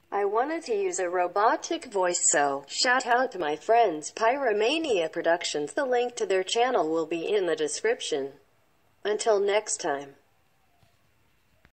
I wanted to use a robotic voice, so shout out to my friends Pyromania Productions. The link to their channel will be in the description. Until next time.